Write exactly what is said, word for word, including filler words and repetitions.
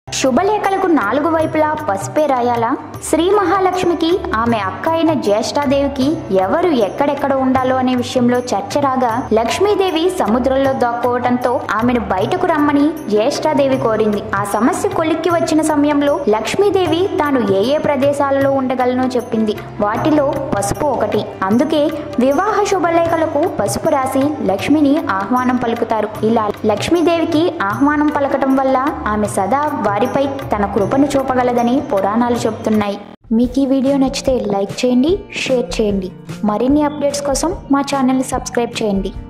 శుభలేఖలకు నాలుగు వైపులా పసుపే రాయాలా? శ్రీ మహాలక్ష్మికి ఆమె అక్క అయిన జ్యేష్ఠాదేవికి ఎవరు ఎక్కడెక్కడ ఉండాలో అనే విషయంలో చర్చ రాగా లక్ష్మీదేవి సముద్రంలో దాక్కోవడంతో ఆమెను బయటకు రమ్మని జ్యేష్ఠాదేవి కోరింది. ఆ సమస్య కొలిక్కి వచ్చిన సమయంలో లక్ష్మీదేవి తాను ఏ ఏ ప్రదేశాలలో ఉండగలనో చెప్పింది. వాటిలో పసుపు ఒకటి. అందుకే వివాహ శుభలేఖలకు పసుపు రాసి లక్ష్మిని ఆహ్వానం పలుకుతారు. ఇలా లక్ష్మీదేవికి ఆహ్వానం పలకటం వల్ల ఆమె సదా వారిపై తన కృపను చూపగలదని పురాణాలు చెబుతున్నాయి. మీకు ఈ వీడియో నచ్చితే లైక్ చేయండి, షేర్ చేయండి. మరిన్ని అప్డేట్స్ కోసం మా ఛానల్ని సబ్స్క్రైబ్ చేయండి.